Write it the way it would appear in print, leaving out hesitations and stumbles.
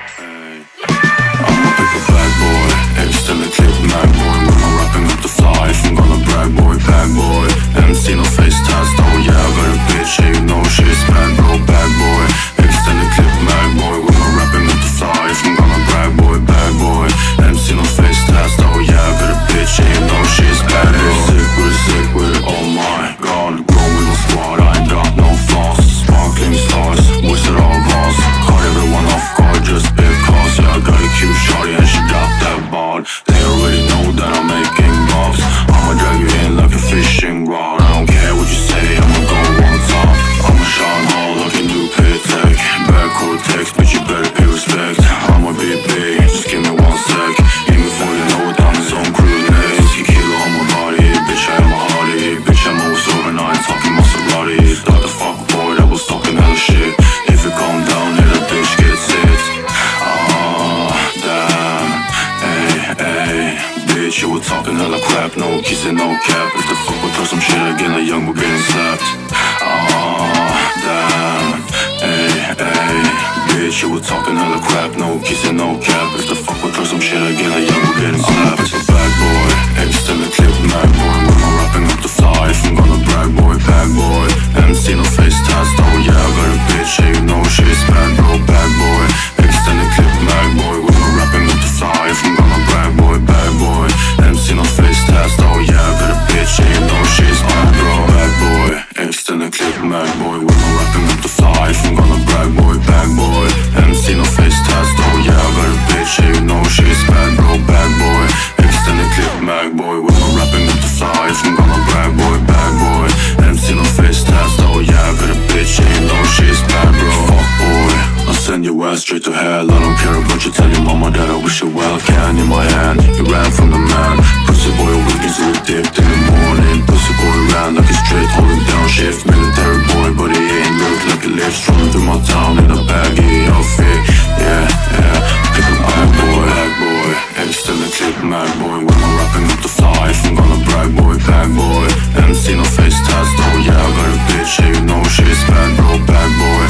Hey. I'ma pick a bad boy, extended clip mag boy. When I'm wrapping up the fly, if I'm gonna brag boy, bad boy. MC no face test, oh yeah, I got a bitch, yeah you know she's bad bro, bad boy. Extended clip mag boy, when I'm wrapping up the fly, if I'm gonna brag boy, bad boy. MC no face test, oh yeah, I got a bitch, yeah you know she's bad bro. Sick with it, oh my god, grown with my squad, I ain't got no flaws. Sparkling stars, wizard all boss, caught everyone off guard just because, yeah I got a cute shorty and she got that bod. They already know that I'm making bucks, I'ma drag you in like a fishing rod. I don't care what you say, I'ma go on top. I'ma shine hard like a new Paytech, back cortex, but you better pay respect. I'ma be big, just give me 1 sec. Even before you know it, I'm his own crew next. You kilo on my body, bitch I am a hardy. Bitch I'm always over 9, talking Maserati. Thought the fuck boy that was talking hella shit. If you calm down, hit a bitch gets hit. Damn, hey, bitch you were talking hella crap. No kissing, no cap. If the fuck would throw some shit again, a young boy getting slapped. Damn, hey, bitch you were talking hella crap. No kissing, no cap. If the fuck would throw some shit again, a young boy getting slapped. I'm a bad boy, extended clip mag boy. When I'm wrapping up the fly, if I'm gonna brag boy, bad boy. MC no face test, oh yeah I got a bitch, yeah you know she's bad bro, bad boy. Extended clip mag boy, when I'm wrapping up the fly, if I'm gonna brag boy, bad boy. MC no face test, oh yeah I got a bitch, yeah you know she's bad bro, bad boy. Extended clip mag boy, when I'm wrapping up the fly, if I'm gonna brag boy, bad boy. MC no face test, oh yeah I got a bitch, yeah you know she's bad bro, bad boy. Extended clip mag boy, when I'm wrapping up the fly, if I'm gonna brag boy, bad boy. MC no face test, oh yeah I got a bitch, yeah you know she's bad bro. Fuck boy, I'll send your ass straight to hell. I don't care about you, tell your mama that I wish you well. Can in my hand, you ran from the man. Pussy boy weekends till dipped in the morning. Pussy boy ran like a straight holding down shift. Military boy but he ain't look like he lives. Strolling through my town in a baggy outfit. Yeah, pick a bad boy, extended clip mag boy. When I'm wrapping up the fly, if I'm gonna brag boy, bad boy. MC no face test, oh yeah I got a bitch, yeah you know she's bad bro, bad boy.